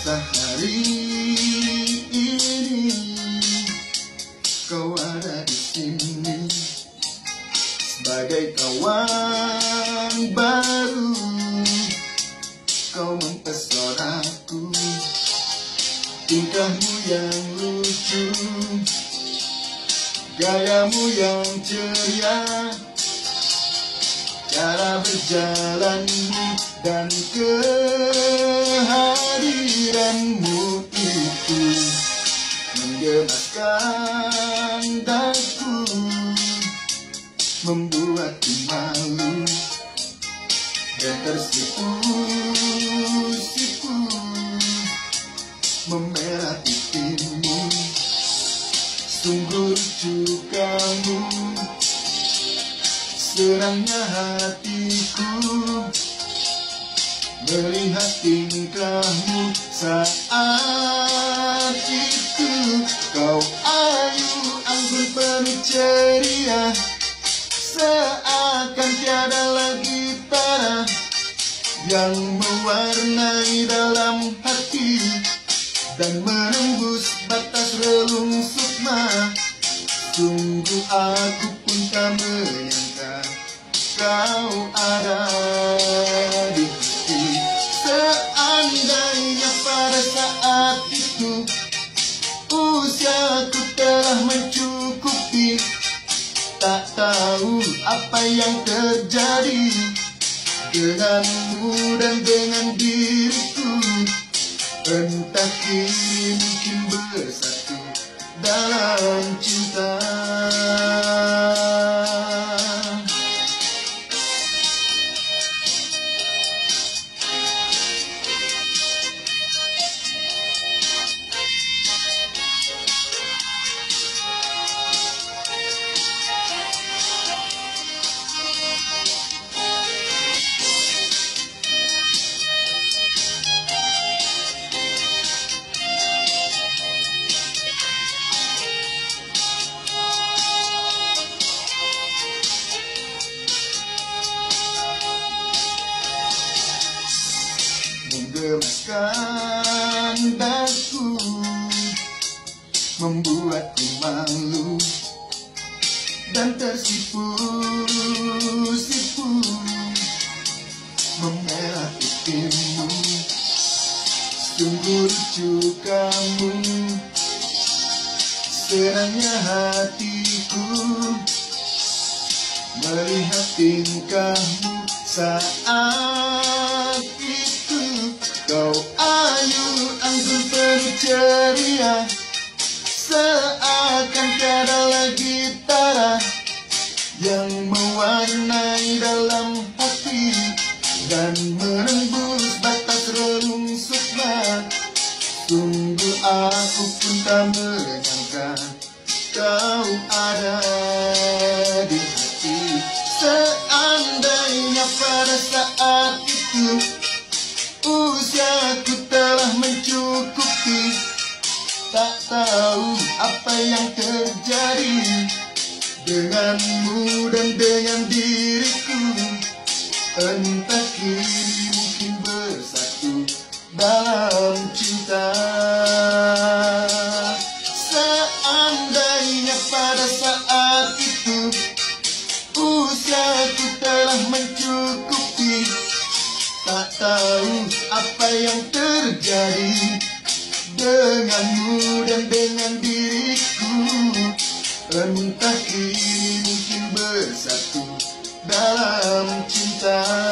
rasa hari ini kau ada di sini sebagai kawan baru. Kau mempesonaku, tingkahmu yang lucu, gayamu yang ceria, cara berjalanmu dan kehadiranmu itu menggemaskan daku, membuatku malu dan tersipu-sipu memerah pipimu. Sungguh lucu kamu, senangnya hatiku melihat tingkahmu saat itu. Kau ayu, anggun penuh ceria, seakan tiada lagi tara yang mewarnai dalam hati dan menembus batas relung sukma. Sungguh aku pun tak menyangka kau ada di hati. Seandainya pada saat itu usiaku telah mencukupi, tak tahu apa yang terjadi denganmu dan dengan diriku. Entah kini mungkin bersatu dalam cinta. Menggemaskan daku, membuatku malu dan tersipu-sipu memerah pipimu. Sungguh lucu kamu, senangnya hatiku melihat tingkahmu saat itu. Kau ayu, anggun penuh ceria, seakan tiada lagi tara yang mewarnai dalam hati dan menembus batas relung sukma. Sungguh aku pun tak menyangka kau ada di hati. Seandainya pada saat itu usiaku telah mencukupi, tak tahu apa yang terjadi denganmu dan dengan diriku. Entah kini mungkin bersatu dalam cinta. Seandainya pada saat itu usiaku telah mencukupi, tak tahu apa yang terjadi denganmu dan dengan diriku. Entah kini mungkin bersatu dalam cinta.